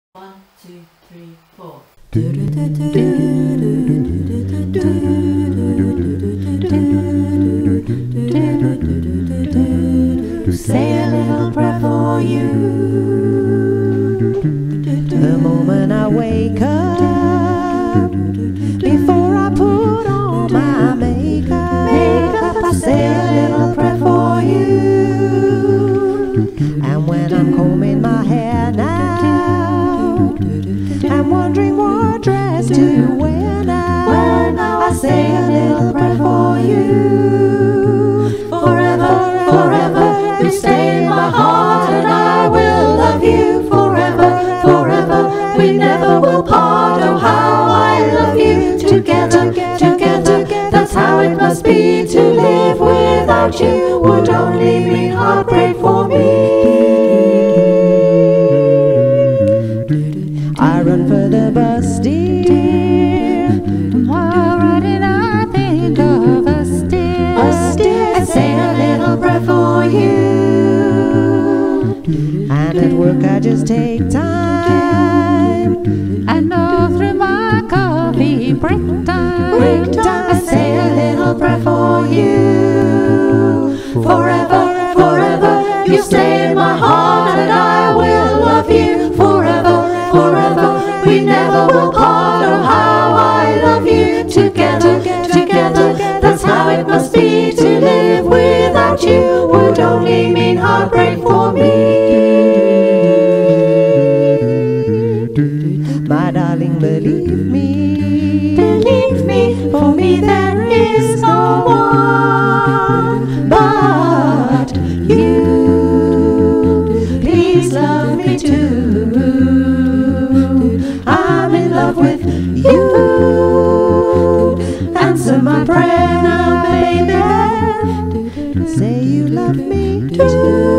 1, 2, 3, 4. Say a little prayer for you. The moment I wake up, before I put on my makeup, I say a little prayer for you. And when I'm combing my hair now, I'm wondering what dress to wear now, I say a little prayer for you. Forever, forever, you stay in my heart, and I will love you forever, forever. We never will part. Oh, how I love you. Together, together, that's how it must be. To live without you would only mean heartbreak for me. I run for the bus, dear. Why did I think of us, dear? Us, dear. I say a little prayer for you. And at work I just take time, and all through my coffee break time, I say a little prayer for you. Forever, forever, you stay in my heart, and I will love you forever, forever. We never will part. Oh, how I love you. Together, together, that's how it must be. To live without you would only mean heartbreak for me. My darling, believe me, for me there is no one but you. Please love me too. I'm in love with you. Answer my prayer now, baby. Say you love me too.